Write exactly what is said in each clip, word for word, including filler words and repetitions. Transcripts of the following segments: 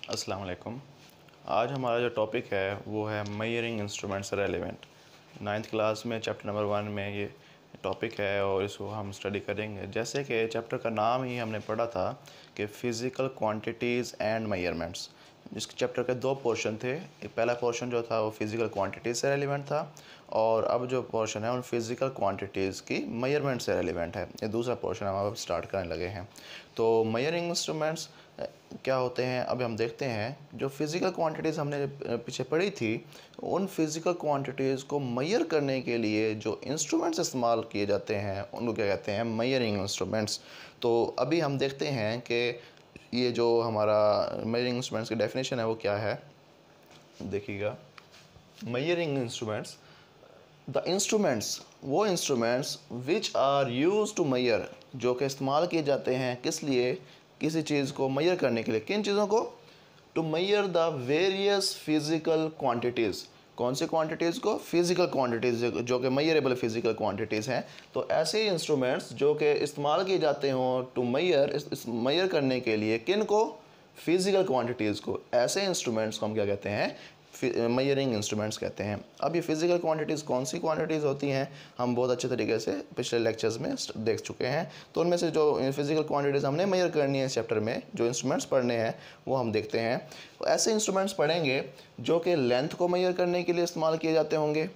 अस्सलाम वालेकुम। आज हमारा जो टॉपिक है वो है measuring instruments relevant. Ninth class में चैप्टर नंबर वन में ये टॉपिक है और इसको हम स्टडी करेंगे। जैसे कि चैप्टर का नाम ही हमने पढ़ा था कि फ़िज़िकल क्वांटिटीज़ एंड मेजरमेंट्स। जिसके चैप्टर के दो पोर्शन थे। एक पहला पोर्शन जो था वो फ़िज़िकल क्वांटिटीज़ से रेलिवेंट था और अब जो पोर्शन है उन फ़िज़िकल क्वांटिटीज़ की मेजरमेंट से रेलिवेंट है। ये दूसरा पोर्शन हम अब स्टार्ट करने लगे हैं। तो मेजरिंग इंस्ट्रूमेंट्स क्या होते हैं अभी हम देखते हैं। जो फ़िज़िकल क्वांटिटीज़ हमने पीछे पढ़ी थी, उन फ़िज़िकल क्वांटिटीज़ को मेजर करने के लिए जो इंस्ट्रूमेंट्स इस्तेमाल किए जाते हैं उनको क्या कहते हैं, मेजरिंग इंस्ट्रूमेंट्स। तो अभी हम देखते हैं कि ये जो हमारा मेजरिंग इंस्ट्रूमेंट्स की डेफिनेशन है वो क्या है। देखिएगा, मेजरिंग इंस्ट्रूमेंट्स, द इंस्ट्रूमेंट्स, वो instruments which are use to measure, जो कि इस्तेमाल किए जाते हैं किस लिए, किसी चीज़ को मेजर करने के लिए। किन चीज़ों को? To measure the various physical quantities. कौन सी क्वांटिटीज़ को? फिज़िकल क्वांटिटीज़, जो कि मेजरेबल फिज़िकल क्वांटिटीज़ हैं। तो ऐसे इंस्ट्रूमेंट्स जो कि इस्तेमाल किए जाते हों टू मेजर, इस मेजर करने के लिए किन को? फिज़िकल क्वांटिटीज़ को। ऐसे इंस्ट्रूमेंट्स को हम क्या कहते हैं? मेजरिंग इंस्ट्रूमेंट्स कहते हैं। अब ये फिज़िकल क्वांटिटीज़ कौन सी क्वांटिटीज़ होती हैं हम बहुत अच्छे तरीके से पिछले लेक्चर्स में देख चुके हैं। तो उनमें से जो फिज़िकल क्वांटिटीज़ हमने मेजर करनी है इस चैप्टर में, जो इंस्ट्रूमेंट्स पढ़ने हैं वो हम देखते हैं। तो ऐसे इंस्ट्रूमेंट्स पढ़ेंगे जो कि लेंथ को मेजर करने के लिए इस्तेमाल किए जाते होंगे,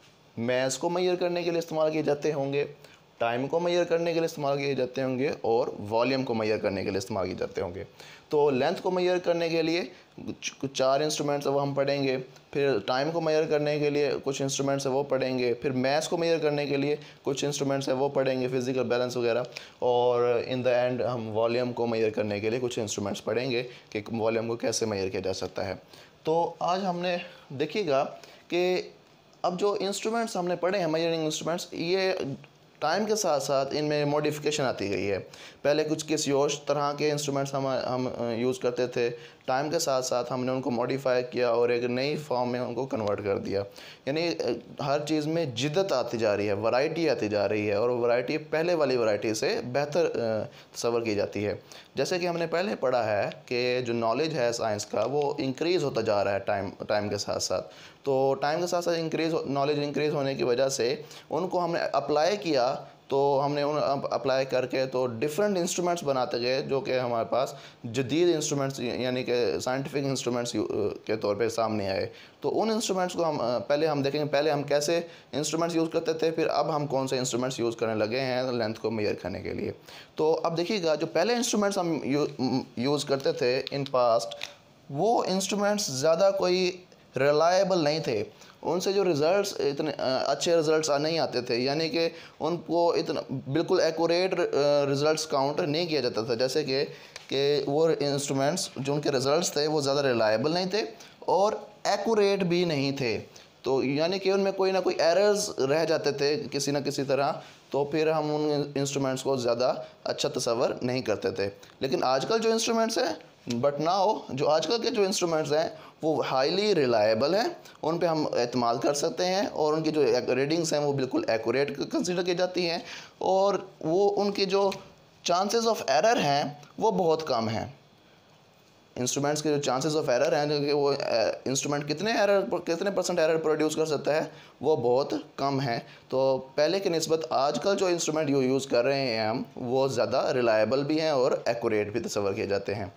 मैस को मेजर करने के लिए इस्तेमाल किए जाते होंगे, टाइम को मेजर करने के लिए इस्तेमाल किए जाते होंगे और वॉल्यूम को मेजर करने के लिए इस्तेमाल किए जाते होंगे। तो लेंथ को मेजर करने के लिए कुछ चार इंस्ट्रूमेंट्स है वो हम पढ़ेंगे। फिर टाइम को मेजर करने के लिए कुछ इंस्ट्रूमेंट्स है वो पढ़ेंगे। फिर मैथ्स को मेजर करने के लिए कुछ इंस्ट्रूमेंट्स है वो पढ़ेंगे, फिजिकल बैलेंस वगैरह। और इन द एंड हम वॉल्यूम को मेजर करने के लिए कुछ इंस्ट्रूमेंट्स पढ़ेंगे कि वॉल्यूम को कैसे मेजर किया जा सकता है। तो आज हमने देखिएगा कि अब जो इंस्ट्रूमेंट्स हमने पढ़े हैं मेजरिंग इंस्ट्रूमेंट्स, ये टाइम के साथ साथ इनमें मॉडिफिकेशन आती गई है। पहले कुछ किसी और तरह के इंस्ट्रूमेंट्स हम हम यूज़ करते थे। टाइम के साथ साथ हमने उनको मॉडिफाई किया और एक नई फॉर्म में उनको कन्वर्ट कर दिया। यानी हर चीज़ में जिद्दत आती जा रही है, वैरायटी आती जा रही है और वैरायटी पहले वाली वैरायटी से बेहतर तस्वर की जाती है। जैसे कि हमने पहले पढ़ा है कि जो नॉलेज है साइंस का वो इंक्रीज़ होता जा रहा है टाइम टाइम के साथ साथ। तो टाइम के साथ साथ इंक्रीज़ नॉलेज इंक्रीज़ होने की वजह से उनको हमने अप्लाई किया। तो हमने उन अप्लाई करके तो डिफरेंट इंस्ट्रूमेंट्स बनाते गए जो कि हमारे पास जदीद इंस्ट्रूमेंट्स यानी कि साइंटिफिक इंस्ट्रूमेंट्स के तौर पे सामने आए। तो उन इंस्ट्रूमेंट्स को हम पहले हम देखेंगे, पहले हम कैसे इंस्ट्रूमेंट्स यूज़ करते थे, फिर अब हम कौन से इंस्ट्रूमेंट्स यूज़ करने लगे हैं लेंथ को मेजर करने के लिए। तो अब देखिएगा, जो पहले इंस्ट्रूमेंट्स हम यू, यूज़ करते थे इन पास्ट, वो इंस्ट्रूमेंट्स ज़्यादा कोई रिलायबल नहीं थे। उनसे जो रिज़ल्ट्स इतने अच्छे रिज़ल्ट्स नहीं आते थे, यानी कि उनको इतना बिल्कुल एक्यूरेट रिज़ल्ट्स काउंट नहीं किया जाता था। जैसे कि कि वो इंस्ट्रूमेंट्स जो उनके रिज़ल्ट्स थे वो ज़्यादा रिलायबल नहीं थे और एक्यूरेट भी नहीं थे। तो यानी कि उनमें कोई ना कोई एरर्स रह जाते थे किसी न किसी तरह। तो फिर हम उन इंस्ट्रूमेंट्स को ज़्यादा अच्छा तस्वर नहीं करते थे। लेकिन आजकल जो इंस्ट्रूमेंट्स हैं, बट नाउ जो आजकल के जो इंस्ट्रूमेंट्स हैं वो हाईली रिलायबल हैं, उन पे हम एतमाद कर सकते हैं और उनकी जो रीडिंग्स हैं वो बिल्कुल एक्यूरेट कंसीडर की जाती हैं और वो उनके जो चांसेस ऑफ एरर हैं वो बहुत कम हैं। इंस्ट्रूमेंट्स के जो चांसेस ऑफ एरर हैं, जो कि वो इंस्ट्रूमेंट कितने एरर कितने परसेंट एरर प्रोड्यूस कर सकता है, वो बहुत कम है। तो पहले की निस्बत आजकल जो इंस्ट्रूमेंट यू यूज़ कर रहे हैं हम, वो ज़्यादा रिलायबल भी हैं और एक्यूरेट भी तस्वर किए जाते हैं।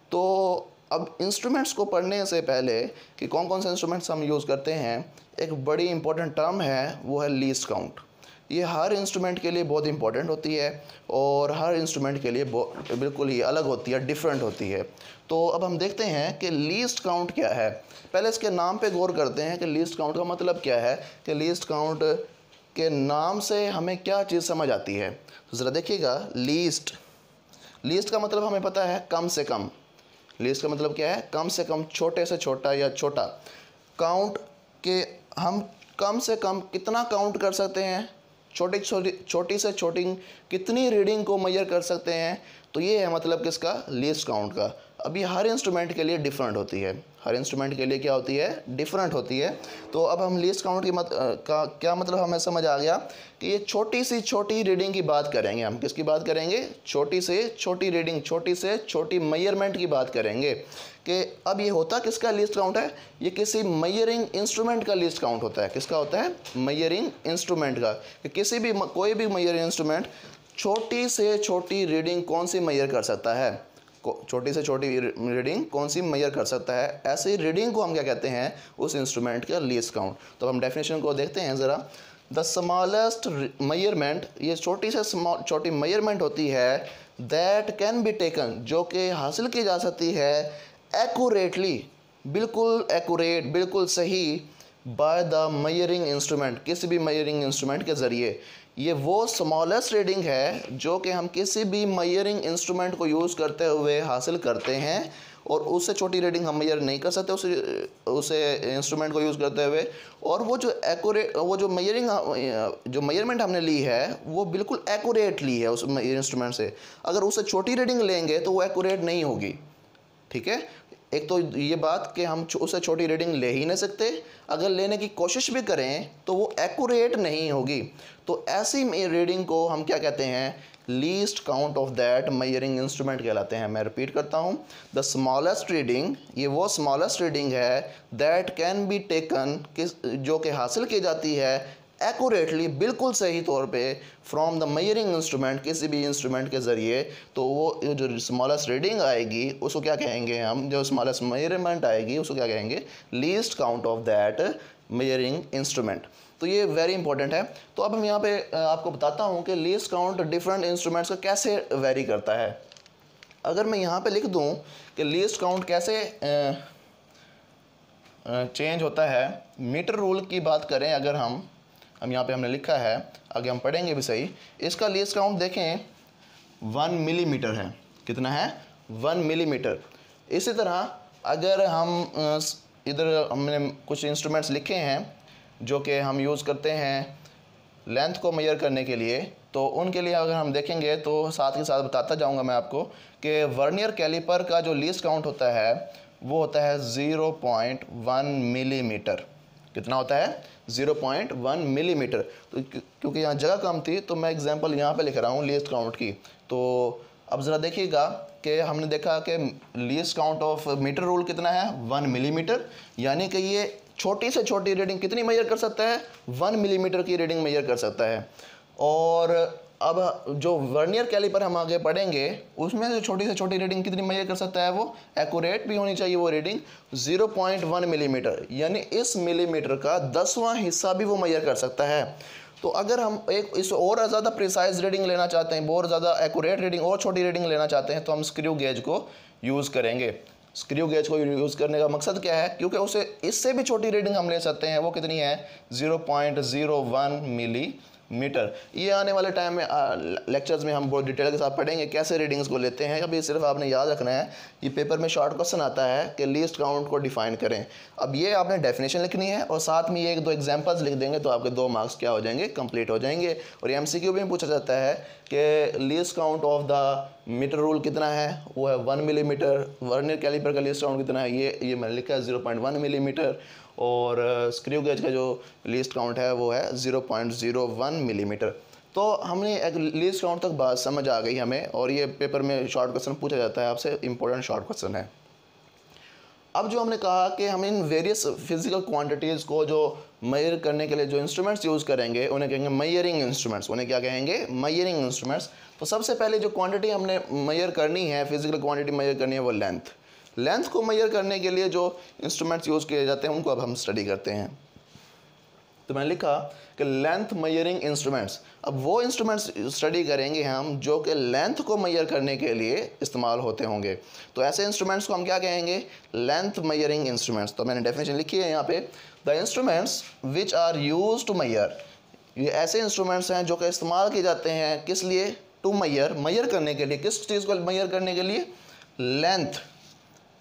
तो अब इंस्ट्रूमेंट्स को पढ़ने से पहले कि कौन कौन से इंस्ट्रूमेंट्स हम यूज़ करते हैं, एक बड़ी इंपॉर्टेंट टर्म है, वो है लीस्ट काउंट। ये हर इंस्ट्रूमेंट के लिए बहुत इंपॉर्टेंट होती है और हर इंस्ट्रूमेंट के लिए बिल्कुल ही अलग होती है, डिफरेंट होती है। तो अब हम देखते हैं कि लीस्ट काउंट क्या है। पहले इसके नाम पे गौर करते हैं कि लीस्ट काउंट का मतलब क्या है, कि लीस्ट काउंट के नाम से हमें क्या चीज़ समझ आती है। तो ज़रा देखिएगा, लीस्ट लीस्ट का मतलब हमें पता है कम से कम। लीस्ट का मतलब क्या है? कम से कम, छोटे से छोटा या छोटा। काउंट के हम कम से कम कितना काउंट कर सकते हैं, छोटी छोटी छोटी से छोटी कितनी रीडिंग को मेजर कर सकते हैं। तो ये है मतलब किसका? लीस्ट काउंट का। अब ये हर इंस्ट्रूमेंट के लिए डिफरेंट होती है, हर इंस्ट्रूमेंट के लिए क्या होती है, डिफरेंट होती है। तो अब हम लीस्ट काउंट की मत का क्या मतलब हमें समझ आ गया कि ये छोटी सी छोटी रीडिंग की बात करेंगे हम। किसकी बात करेंगे, छोटी से छोटी रीडिंग, छोटी से छोटी मेजरमेंट की बात करेंगे कि अब ये होता किसका लीस्ट काउंट है, ये किसी मेजरिंग इंस्ट्रूमेंट का लीस्ट काउंट होता है। किसका होता है, मेजरिंग इंस्ट्रूमेंट का। कि किसी भी कोई भी मेजरिंग इंस्ट्रूमेंट छोटी से छोटी रीडिंग कौन सी मेजर कर सकता है, छोटी से छोटी रीडिंग कौन सी मेजर कर सकता है, ऐसी रीडिंग को हम क्या कहते हैं, उस इंस्ट्रूमेंट का लीस्ट काउंट। तो हम डेफिनेशन को देखते हैं ज़रा। द स्मॉलेस्ट मेजरमेंट, ये छोटी से छोटी मेजरमेंट होती है दैट कैन बी टेकन, जो कि हासिल की जा सकती है एक्यूरेटली, बिल्कुल एक्यूरेट, बिल्कुल सही, बाय द मेजरिंग इंस्ट्रूमेंट, किसी भी मेजरिंग इंस्ट्रूमेंट के ज़रिए। ये वो स्मॉलेस्ट रीडिंग है जो कि हम किसी भी मेजरिंग इंस्ट्रूमेंट को यूज़ करते हुए हासिल करते हैं, और उससे छोटी रीडिंग हम मेजर नहीं कर सकते उसे उसे इंस्ट्रूमेंट को यूज़ करते हुए। और वो जो एक्यूरेट, वो जो मेजरिंग जो मेजरमेंट हमने ली है वो बिल्कुल एक्यूरेट ली है उस इंस्ट्रूमेंट से। अगर उससे छोटी रीडिंग लेंगे तो वो एक्यूरेट नहीं होगी। ठीक है, एक तो ये बात कि हम उससे छोटी रीडिंग ले ही नहीं सकते, अगर लेने की कोशिश भी करें तो वो एक्यूरेट नहीं होगी। तो ऐसी रीडिंग को हम क्या कहते हैं, least count of that measuring instrument कहलाते हैं। मैं रिपीट करता हूँ, द स्मॉलेस्ट रीडिंग, ये वो स्मॉलेस्ट रीडिंग है दैट कैन बी टेकन, किस जो कि हासिल की जाती है एक्यूरेटली, बिल्कुल सही तौर पे, फ्रॉम द मेजरिंग इंस्ट्रूमेंट, किसी भी इंस्ट्रूमेंट के ज़रिए। तो वो जो स्मॉलेस्ट रीडिंग आएगी उसको क्या कहेंगे हम, जो स्मॉलेस्ट मेजरमेंट आएगी उसको क्या कहेंगे, least count of that measuring instrument. तो ये वेरी इंपॉर्टेंट है। तो अब हम यहाँ पे आपको बताता हूँ कि लीस्ट काउंट डिफरेंट इंस्ट्रूमेंट्स का कैसे वेरी करता है। अगर मैं यहाँ पे लिख दूँ कि लीस्ट काउंट कैसे चेंज होता है, मीटर रूल की बात करें अगर हम हम यहाँ पे हमने लिखा है, आगे हम पढ़ेंगे भी सही। इसका लीस्ट काउंट देखें वन मिलीमीटर है। कितना है, वन मिलीमीटर। इसी तरह अगर हम इधर हमने कुछ इंस्ट्रूमेंट्स लिखे हैं जो कि हम यूज़ करते हैं लेंथ को मेजर करने के लिए, तो उनके लिए अगर हम देखेंगे तो साथ के साथ बताता जाऊंगा मैं आपको कि वर्नियर कैलिपर का जो लीस्ट काउंट होता है वो होता है ज़ीरो पॉइंट वन मिलीमीटर। कितना होता है, ज़ीरो पॉइंट वन मिलीमीटर। तो क्योंकि यहाँ जगह कम थी तो मैं एग्जांपल यहाँ पे लिख रहा हूँ लीस्ट काउंट की। तो अब ज़रा देखिएगा कि हमने देखा कि least count of metre rule कितना है, वन मिलीमीटर। यानी कि ये छोटी से छोटी रीडिंग कितनी मेजर कर सकता है, वन मिलीमीटर की रीडिंग मेजर कर सकता है। और अब जो वर्नियर कैलिपर हम आगे पढ़ेंगे उसमें जो छोटी से छोटी रीडिंग कितनी मेजर कर सकता है, वो एक्यूरेट भी होनी चाहिए वो reading, zero point one millimetre, यानी इस मिलीमीटर का दसवां हिस्सा भी वो मेजर कर सकता है। तो अगर हम एक इस और ज़्यादा प्रिसाइज रीडिंग लेना चाहते हैं, और ज़्यादा एक्यूरेट रीडिंग और छोटी रीडिंग लेना चाहते हैं, तो हम स्क्रू गेज को यूज़ करेंगे। स्क्रू गेज को यूज़ करने का मकसद क्या है, क्योंकि उसे इससे भी छोटी रीडिंग हम ले सकते हैं। वो कितनी है, zero point zero one millimetre. ये आने वाले टाइम में लेक्चर्स में हम बहुत डिटेल के साथ पढ़ेंगे कैसे रीडिंग्स को लेते हैं। अभी सिर्फ आपने याद रखना है, ये पेपर में शॉर्ट क्वेश्चन आता है कि लीस्ट काउंट को डिफाइन करें। अब ये आपने डेफिनेशन लिखनी है और साथ में ये एक दो एग्जांपल्स लिख देंगे तो आपके दो मार्क्स क्या हो जाएंगे, कंप्लीट हो जाएंगे। और ये एमसीक्यू में पूछा जाता है कि least count of the metre rule कितना है, वो है वन मिलीमीटर। वर्नियर कैलिपर का लीस्ट काउंट कितना है, ये ये मैंने लिखा है ज़ीरो पॉइंट वन मिलीमीटर। और स्क्रू गेज का जो लीस्ट काउंट है वो है zero point zero one millimetre. तो हमने एक लीस्ट काउंट तक बात समझ आ गई हमें, और ये पेपर में शॉर्ट क्वेश्चन पूछा जाता है आपसे, इंपॉर्टेंट शॉर्ट क्वेश्चन है। अब जो हमने कहा कि हम इन वेरियस फिजिकल क्वांटिटीज़ को जो मेजर करने के लिए जो इंस्ट्रूमेंट्स यूज़ करेंगे उन्हें कहेंगे मेजरिंग इंस्ट्रूमेंट्स। उन्हें क्या कहेंगे, मेजरिंग इंस्ट्रूमेंट्स। तो सबसे पहले जो क्वांटिटी हमने मेजर करनी है, फिजिकल क्वांटिटी मेजर करनी है, वो लेंथ। लेंथ को मेजर करने के लिए जो इंस्ट्रूमेंट्स यूज़ किए जाते हैं उनको अब हम स्टडी करते हैं। तो मैंने लिखा कि लेंथ मेजरिंग इंस्ट्रूमेंट्स। अब वो इंस्ट्रूमेंट्स स्टडी करेंगे हम जो कि लेंथ को मेजर करने के लिए इस्तेमाल होते होंगे। तो ऐसे इंस्ट्रूमेंट्स को हम क्या कहेंगे, लेंथ मेजरिंग इंस्ट्रूमेंट्स। तो मैंने डेफिनेशन लिखी है यहाँ पे, the instruments which are use to measure. ये ऐसे इंस्ट्रूमेंट्स हैं जो कि इस्तेमाल किए जाते हैं किस लिए, टू मेजर, मेजर करने के लिए। किस चीज़ को मेजर करने के लिए, लेंथ।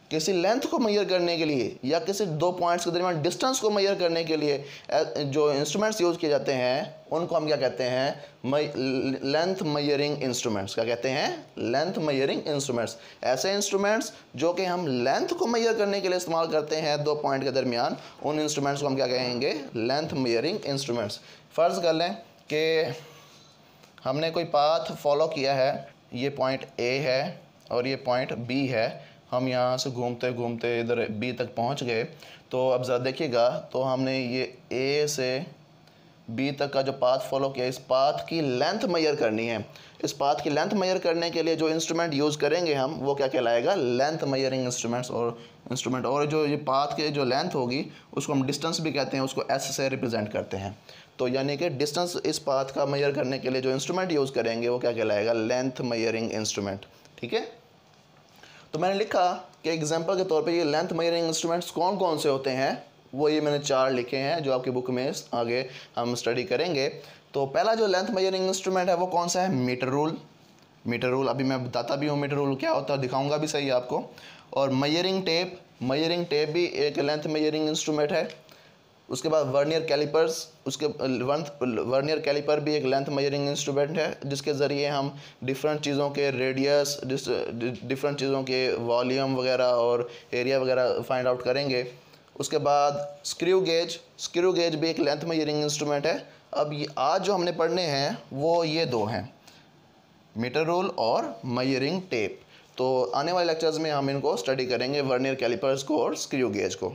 किसी लेंथ को मेजर करने के लिए या किसी दो पॉइंट्स के दरमियान डिस्टेंस को मेजर करने के लिए जो इंस्ट्रूमेंट्स यूज़ किए जाते हैं उनको हम क्या कहते हैं, लेंथ मेजरिंग इंस्ट्रूमेंट्स। क्या कहते हैं, लेंथ मेजरिंग इंस्ट्रूमेंट्स। ऐसे इंस्ट्रूमेंट्स जो कि हम लेंथ को मेजर करने के लिए इस्तेमाल करते हैं दो पॉइंट के दरमियान, उन इंस्ट्रूमेंट्स को हम क्या कहेंगे, लेंथ मेजरिंग इंस्ट्रूमेंट्स। फ़र्ज़ कर लें कि हमने कोई पाथ फॉलो किया है, ये पॉइंट ए है और ये पॉइंट बी है। हम यहाँ से घूमते घूमते इधर बी तक पहुँच गए। तो अब ज़रा देखिएगा, तो हमने ये ए से बी तक का जो पाथ फॉलो किया, इस पाथ की लेंथ मेजर करनी है। इस पाथ की लेंथ मेजर करने के लिए जो इंस्ट्रूमेंट यूज़ करेंगे हम, वो क्या कहलाएगा, लेंथ मेजरिंग इंस्ट्रूमेंट्स और इंस्ट्रूमेंट। और जो ये पाथ के जो लेंथ होगी उसको हम डिस्टेंस भी कहते हैं, उसको एस से रिप्रेजेंट करते हैं। तो यानी कि डिस्टेंस इस पाथ का मेजर करने के लिए जो इंस्ट्रूमेंट यूज़ करेंगे वो क्या कहलाएगा, लेंथ मेजरिंग इंस्ट्रूमेंट। ठीक है, तो मैंने लिखा कि एग्जांपल के तौर पे ये लेंथ मेजरिंग इंस्ट्रूमेंट्स कौन कौन से होते हैं, वो ये मैंने चार लिखे हैं जो आपकी बुक में आगे हम स्टडी करेंगे। तो पहला जो लेंथ मेजरिंग इंस्ट्रूमेंट है वो कौन सा है, मीटर रूल। मीटर रूल अभी मैं बताता भी हूँ मीटर रूल क्या होता है, दिखाऊंगा भी सही आपको। और मेजरिंग टेप, मेजरिंग टेप भी एक लेंथ मेजरिंग इंस्ट्रूमेंट है। उसके बाद वर्नियर कैलिपर्स, उसके वर्नियर कैलिपर भी एक लेंथ मेजरिंग इंस्ट्रूमेंट है, जिसके ज़रिए हम डिफरेंट चीज़ों के रेडियस, डिफरेंट चीज़ों के वॉल्यूम वगैरह और एरिया वगैरह फाइंड आउट करेंगे। उसके बाद स्क्रू गेज, स्क्रू गेज भी एक लेंथ मेजरिंग इंस्ट्रूमेंट है। अब ये आज जो हमने पढ़ने हैं वो ये दो हैं, मीटर रूल और मेजरिंग टेप। तो आने वाले लेक्चर्स में हम इनको स्टडी करेंगे, वर्नियर कैलिपर्स को और स्क्रू गेज को।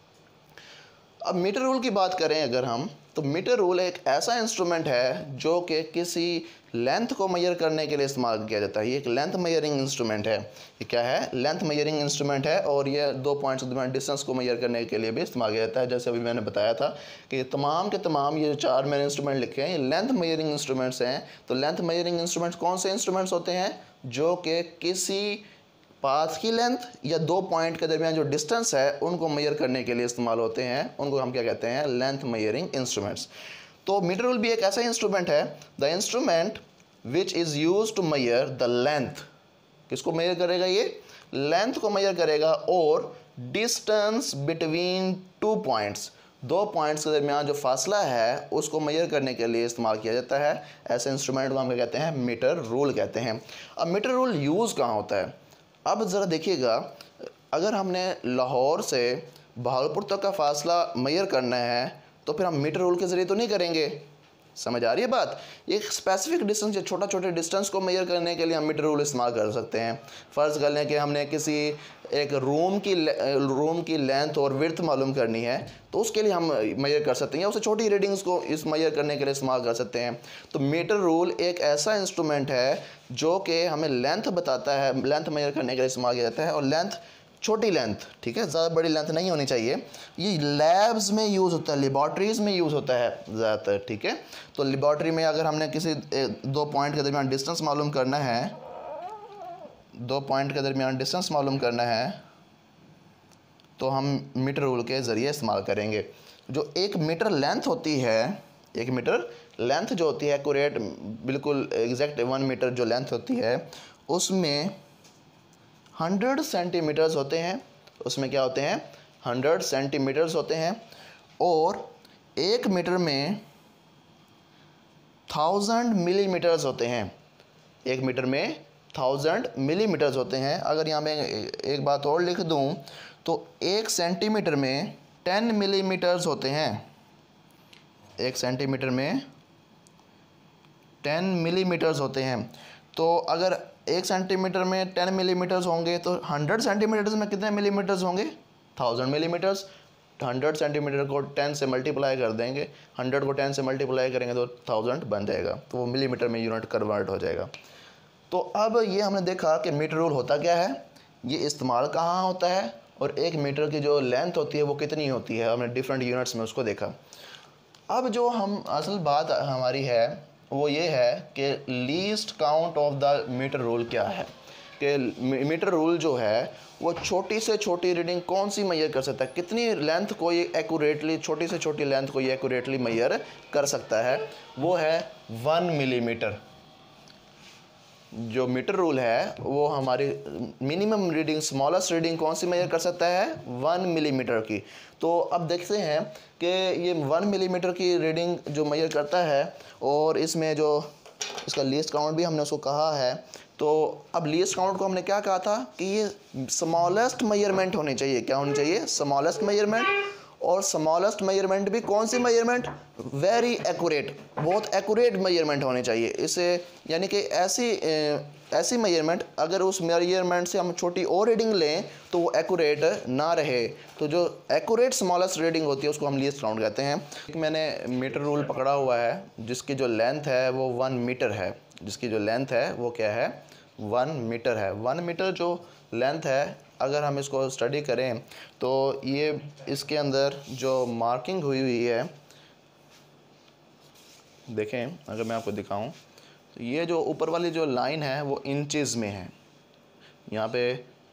अब मीटर रूल की बात करें अगर हम, तो मीटर रूल एक ऐसा इंस्ट्रूमेंट है जो कि किसी लेंथ को मेजर करने के लिए इस्तेमाल किया जाता है। ये एक लेंथ मेजरिंग इंस्ट्रूमेंट है। ये क्या है, लेंथ मेजरिंग इंस्ट्रूमेंट है। और ये दो पॉइंट्स के दरमियान डिस्टेंस को मेजर करने के लिए भी इस्तेमाल किया जाता है। जैसे अभी मैंने बताया था कि तमाम के तमाम ये चार मैंने इंस्ट्रूमेंट लिखे हैं, ये लेंथ मेजरिंग इंस्ट्रूमेंट्स हैं। तो लेंथ मेजरिंग इंस्ट्रूमेंट्स कौन से इंस्ट्रूमेंट्स होते हैं, जो कि किसी पाथ की लेंथ या दो पॉइंट के दरमियान जो डिस्टेंस है उनको मेजर करने के लिए इस्तेमाल होते हैं। उनको हम क्या कहते हैं, लेंथ मेजरिंग इंस्ट्रूमेंट्स। तो मीटर रूल भी एक ऐसा इंस्ट्रूमेंट है, the instrument which is use to measure the length. किसको मेजर करेगा, ये लेंथ को मेजर करेगा। और डिस्टेंस बिटवीन टू पॉइंट्स, दो पॉइंट्स के दरमियान जो फासला है उसको मेजर करने के लिए इस्तेमाल किया जाता है। ऐसे इंस्ट्रूमेंट को हम क्या कहते हैं, मीटर रूल कहते हैं। अब मीटर रूल यूज़ कहाँ होता है, अब ज़रा देखिएगा, अगर हमने लाहौर से बहावलपुर तक का फासला मेजर करना है तो फिर हम मीटर रूल के ज़रिए तो नहीं करेंगे। समझ आ रही है बात। एक स्पेसिफिक डिस्टेंस या छोटा छोटे डिस्टेंस को मेजर करने के लिए हम मीटर रूल इस्तेमाल कर सकते हैं। फ़र्ज़ कर लें कि हमने किसी एक रूम की रूम की लेंथ और विड्थ मालूम करनी है, तो उसके लिए हम मेजर कर सकते हैं, या उससे छोटी रीडिंग्स को इस मेजर करने के लिए इस्तेमाल कर सकते हैं। तो मीटर रूल एक ऐसा इंस्ट्रूमेंट है जो कि हमें लेंथ बताता है, लेंथ मेजर करने के लिए इस्तेमाल किया जाता है। और लेंथ छोटी लेंथ, ठीक है, ज़्यादा बड़ी लेंथ नहीं होनी चाहिए। ये लैब्स में यूज़ होता है, लेबॉर्ट्रीज़ में यूज़ होता है ज़्यादातर, ठीक है। तो लेबॉर्ट्री में अगर हमने किसी दो पॉइंट के दरमियान डिस्टेंस मालूम करना है, दो पॉइंट के दरमियान डिस्टेंस मालूम करना है तो हम मीटर रूल के ज़रिए इस्तेमाल करेंगे। जो एक मीटर लेंथ होती है, एक मीटर लेंथ जो होती है एक्यूरेट, बिल्कुल एग्जैक्ट वन मीटर जो लेंथ होती है, उसमें हंड्रेड सेंटीमीटर्स होते हैं। उसमें क्या होते हैं, हंड्रेड सेंटीमीटर्स होते हैं। और एक मीटर में थाउजेंड मिलीमीटर्स होते हैं। एक मीटर में थाउजेंड मिलीमीटर्स होते हैं। अगर यहाँ मैं एक बात और लिख दूँ तो एक सेंटीमीटर में टेन मिलीमीटर्स होते हैं। एक सेंटीमीटर में टेन मिलीमीटर्स होते हैं। तो अगर एक सेंटीमीटर में टेन मिलीमीटर्स होंगे तो हंड्रेड सेंटीमीटर्स में कितने मिलीमीटर्स होंगे, थाउजेंड मिलीमीटर्स। हंड्रेड सेंटीमीटर को टेन से मल्टीप्लाई कर देंगे, हंड्रेड को टेन से मल्टीप्लाई करेंगे तो थाउजेंड बन जाएगा, तो वो मिलीमीटर में यूनिट कन्वर्ट हो जाएगा। तो अब ये हमने देखा कि मीटर रूल होता क्या है, ये इस्तेमाल कहाँ होता है, और एक मीटर की जो लेंथ होती है वो कितनी होती है, हमने डिफरेंट यूनिट्स में उसको देखा। अब जो हम असल बात हमारी है वो ये है कि least count of the metre rule क्या है, कि मीटर रूल जो है वो छोटी से छोटी रीडिंग कौन सी मेजर कर सकता है, कितनी लेंथ को ये एक्यूरेटली, छोटी से छोटी लेंथ को ये एक्यूरेटली मेजर कर सकता है, वो है वन मिलीमीटर। जो मीटर रूल है वो हमारी मिनिमम रीडिंग, स्मॉलेस्ट रीडिंग कौन सी मेजर कर सकता है, वन मिलीमीटर की। तो अब देखते हैं कि ये वन मिलीमीटर की रीडिंग जो मेजर करता है, और इसमें जो इसका लीस्ट काउंट भी हमने उसको कहा है। तो अब लीस्ट काउंट को हमने क्या कहा था कि ये स्मॉलेस्ट मेजरमेंट होनी चाहिए। क्या होनी चाहिए, स्मॉलेस्ट मेजरमेंट। और स्मॉलेस्ट मेजरमेंट भी कौन सी मेजरमेंट, वेरी एक्यूरेट, बहुत एक्यूरेट मेजरमेंट होनी चाहिए। इसे यानी कि ऐसी ऐसी मेजरमेंट, अगर उस मेजरमेंट से हम छोटी और रीडिंग लें तो वो एक्यूरेट ना रहे। तो जो एक्यूरेट स्मॉलेस्ट रीडिंग होती है उसको हम लीस्ट काउंट कहते हैं। मैंने मीटर रूल पकड़ा हुआ है जिसकी जो लेंथ है वो वन मीटर है। जिसकी जो लेंथ है वो क्या है, वन मीटर है। वन मीटर जो लेंथ है, अगर हम इसको स्टडी करें तो ये इसके अंदर जो मार्किंग हुई हुई है, देखें अगर मैं आपको दिखाऊं तो ये जो ऊपर वाली जो लाइन है वो इंचेस में है। यहाँ पे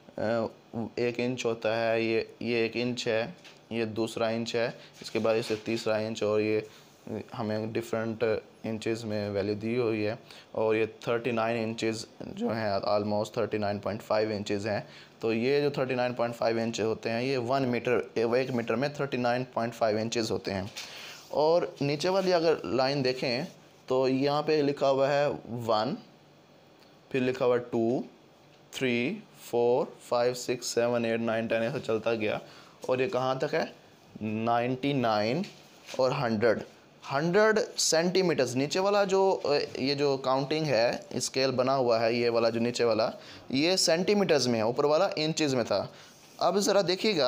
एक इंच होता है, ये ये एक इंच है, ये दूसरा इंच है, इसके बाद इसे तीसरा इंच, और ये हमें डिफरेंट इंचेस में वैल्यू दी हुई है। और ये थर्टी नाइन इंचेस जो हैं, almost thirty nine point five inches हैं। तो ये जो thirty nine point five inch होते हैं ये वन मीटर, एक मीटर में thirty nine point five inches होते हैं। और नीचे वाली अगर लाइन देखें तो यहाँ पे लिखा हुआ है वन, फिर लिखा हुआ है two, three, four, five, six, seven, eight, nine, ten, ऐसा चलता गया। और ये कहाँ तक है, नाइन्टी नाइन और हंड्रेड हंड्रेड सेंटीमीटर्स। नीचे वाला जो ये जो काउंटिंग है, स्केल बना हुआ है, ये वाला जो नीचे वाला ये सेंटीमीटर्स में है, ऊपर वाला इंचेस में था। अब ज़रा देखिएगा,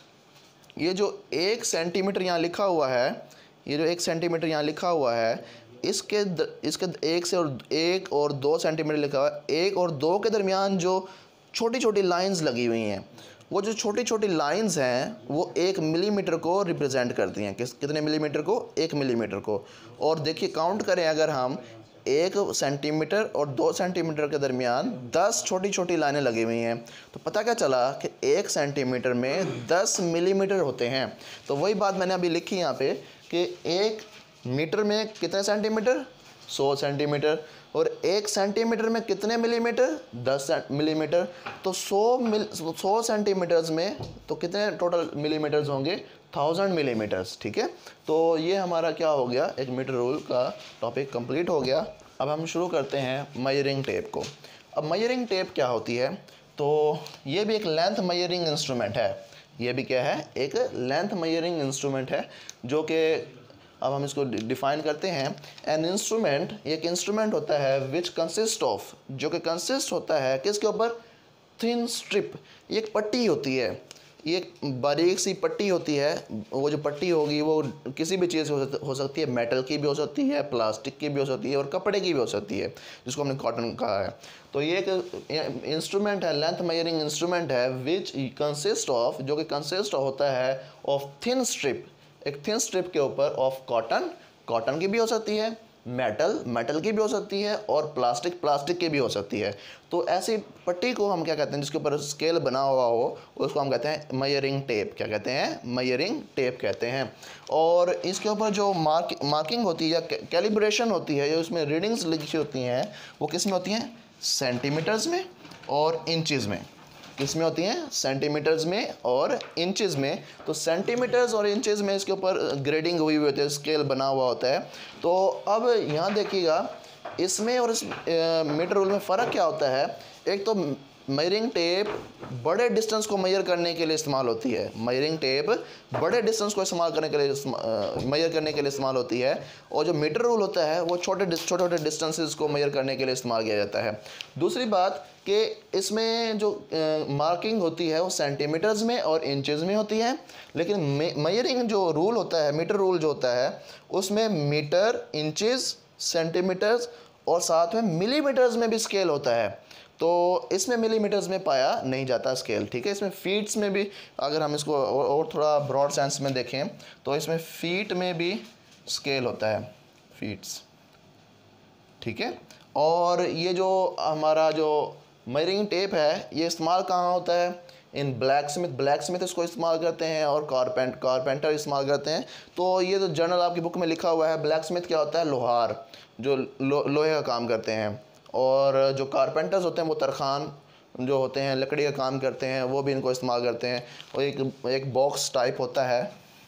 ये जो एक सेंटीमीटर यहाँ लिखा हुआ है, ये जो एक सेंटीमीटर यहाँ लिखा हुआ है, इसके द, इसके एक से और एक और दो सेंटीमीटर लिखा हुआ है। एक और दो के दरमियान जो छोटी छोटी लाइंस लगी हुई हैं, वो जो छोटी छोटी लाइंस हैं वो एक मिलीमीटर को रिप्रेजेंट करती हैं। किस कितने मिलीमीटर को, एक मिलीमीटर को। और देखिए काउंट करें, अगर हम एक सेंटीमीटर और दो सेंटीमीटर के दरमियान दस छोटी छोटी लाइनें लगी हुई हैं, तो पता क्या चला कि एक सेंटीमीटर में दस मिलीमीटर होते हैं। तो वही बात मैंने अभी लिखी यहाँ पे कि एक मीटर में कितने सेंटीमीटर, सौ सेंटीमीटर, और एक सेंटीमीटर में कितने मिलीमीटर, दस मिलीमीटर। तो सौ मिल सौ सेंटीमीटर्स में तो कितने टोटल मिलीमीटर्स होंगे, थाउजेंड मिलीमीटर्स। ठीक है, तो ये हमारा क्या हो गया, एक मीटर रूल का टॉपिक कंप्लीट हो गया। अब हम शुरू करते हैं मेजरिंग टेप को। अब मेजरिंग टेप क्या होती है, तो ये भी एक लेंथ मेजरिंग इंस्ट्रूमेंट है। ये भी क्या है, एक लेंथ मेजरिंग इंस्ट्रूमेंट है, जो कि अब हम इसको डिफाइन करते हैं। एन इंस्ट्रूमेंट, एक इंस्ट्रूमेंट होता है विच कंसिस्ट ऑफ, जो कि कंसिस्ट होता है किसके ऊपर, थिन स्ट्रिप। ये एक पट्टी होती है, ये एक बारीक सी पट्टी होती है। वो जो पट्टी होगी वो किसी भी चीज़ से हो सकती है, मेटल की भी हो सकती है, प्लास्टिक की भी हो सकती है, और कपड़े की भी हो सकती है, जिसको हमने कॉटन कहा है। तो ये एक इंस्ट्रूमेंट है, लेंथ मेजरिंग इंस्ट्रूमेंट है, विच कंसिस्ट ऑफ, जो कि कंसिस्ट होता है ऑफ थिन स्ट्रिप, एक थिन स्ट्रिप के ऊपर ऑफ कॉटन, कॉटन की भी हो सकती है, मेटल, मेटल की भी हो सकती है, और प्लास्टिक, प्लास्टिक की भी हो सकती है। तो ऐसी पट्टी को हम क्या कहते हैं, जिसके ऊपर स्केल बना हुआ हो, उसको हम कहते हैं मेजरिंग टेप। क्या कहते हैं, मेजरिंग टेप कहते हैं। और इसके ऊपर जो मार्क मार्किंग होती है या कैलिब्रेशन होती है, या उसमें रीडिंग्स लिखी होती हैं, वो किस में होती हैं, सेंटीमीटर्स में और इंचज़ में। किस में होती हैं, सेंटीमीटर्स में और इंचेस में। तो सेंटीमीटर्स और इंचेस में इसके ऊपर ग्रेडिंग हुई हुई होती है, स्केल बना हुआ होता है। तो अब यहाँ देखिएगा, इसमें और इस मीटर रूल में फ़र्क क्या होता है। एक तो मेजरिंग टेप बड़े डिस्टेंस को मेजर करने के लिए इस्तेमाल होती है। मेजरिंग टेप बड़े डिस्टेंस को इस्तेमाल करने के लिए मेजर करने के लिए इस्तेमाल होती है। और जो मीटर रूल होता है वो छोटे छोटे छोटे डिस्टेंसेस को मेजर करने के लिए इस्तेमाल किया जाता है। दूसरी बात कि इसमें जो मार्किंग होती है वो सेंटीमीटर्स में और इंचेस में होती है। लेकिन मेजरिंग जो रूल होता है, मीटर रूल जो होता है, उसमें मीटर, इंचेस, सेंटीमीटर्स और साथ में मिलीमीटर्स में भी स्केल होता है। तो इसमें मिलीमीटर्स में पाया नहीं जाता स्केल। ठीक है, इसमें फीट्स में भी, अगर हम इसको और थोड़ा ब्रॉड सेंस में देखें तो इसमें फीट में भी स्केल होता है, फीट्स। ठीक है, और ये जो हमारा जो मेजरिंग टेप है ये इस्तेमाल कहाँ होता है, in blacksmith, blacksmith इसको इस्तेमाल करते हैं, और कारपेंट कारपेंटर इस्तेमाल करते हैं। तो ये तो जर्नल आपकी बुक में लिखा हुआ है, ब्लैक स्मिथ क्या होता है, लोहार, जो लो, लोहे का काम करते हैं। और जो कारपेंटर्स होते हैं वो तरखान जो होते हैं, लकड़ी का काम करते हैं, वो भी इनको इस्तेमाल करते हैं। और एक एक बॉक्स टाइप होता है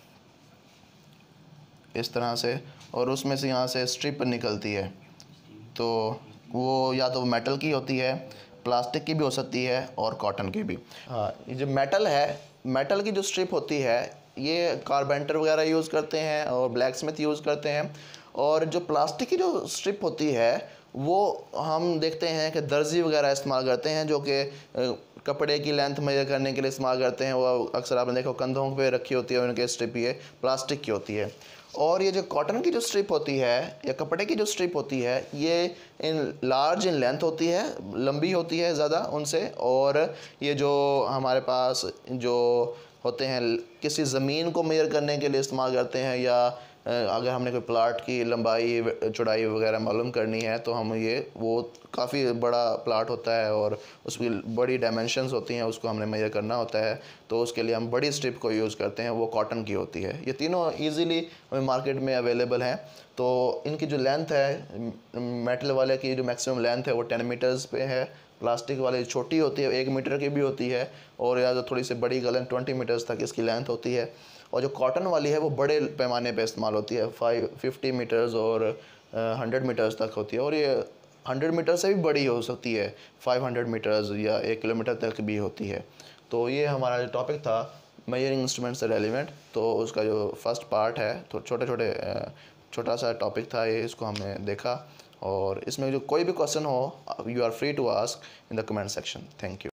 इस तरह से, और उसमें से यहाँ से स्ट्रिप निकलती है, तो वो या तो मेटल की होती है, प्लास्टिक की भी हो सकती है और कॉटन की भी। हाँ, ये जो मेटल है, मेटल की जो स्ट्रिप होती है ये कारपेंटर वगैरह यूज़ करते हैं और ब्लैक स्मिथ यूज़ करते हैं। और जो प्लास्टिक की जो स्ट्रिप होती है वो हम देखते हैं कि दर्जी वगैरह इस्तेमाल करते हैं, जो कि कपड़े की लेंथ मेजर करने के लिए इस्तेमाल करते हैं। वो अक्सर आपने देखो कंधों पे रखी होती है, उनके स्ट्रिप ये प्लास्टिक की होती है। और ये जो कॉटन की जो स्ट्रिप होती है या कपड़े की जो स्ट्रिप होती है ये इन लार्ज इन लेंथ होती है, लंबी होती है ज़्यादा उनसे। और ये जो हमारे पास जो होते हैं किसी ज़मीन को मेजर करने के लिए इस्तेमाल करते हैं, या अगर हमने कोई प्लाट की लंबाई चौड़ाई वगैरह मालूम करनी है तो हम ये वो काफ़ी बड़ा प्लाट होता है और उसकी बड़ी डायमेंशंस होती हैं, उसको हमने मेजर करना होता है, तो उसके लिए हम बड़ी स्ट्रिप को यूज़ करते हैं, वो कॉटन की होती है। ये तीनों इजीली हमें मार्केट में अवेलेबल हैं। तो इनकी जो लेंथ है, मेटल वाले की जो मैक्सिमम लेंथ है वो टेन मीटर्स पे है, प्लास्टिक वाली छोटी होती है, एक मीटर की भी होती है, और या तो थोड़ी सी बड़ी गलन ट्वेंटी मीटर्स तक इसकी लेंथ होती है। और जो कॉटन वाली है वो बड़े पैमाने पे इस्तेमाल होती है, फाइव फिफ्टी मीटर्स और हंड्रेड मीटर्स तक होती है, और ये हंड्रेड मीटर से भी बड़ी हो सकती है, फाइव हंड्रेड मीटर्स या एक किलोमीटर तक भी होती है। तो ये हमारा जो टॉपिक था मेजरिंग इंस्ट्रूमेंट से रेलिवेंट, तो उसका जो फर्स्ट पार्ट है तो छोटे छोटे छोटा सा टॉपिक था ये, इसको हमने देखा। और इसमें जो कोई भी क्वेश्चन हो, you are free to ask in the comment section. Thank you.